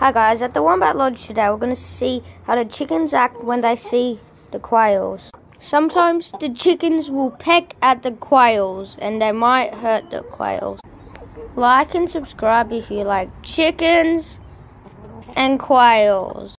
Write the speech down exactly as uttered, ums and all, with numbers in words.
Hi guys, at the Wombat Lodge today we're going to see how the chickens act when they see the quails. Sometimes the chickens will peck at the quails and they might hurt the quails. Like and subscribe if you like chickens and quails.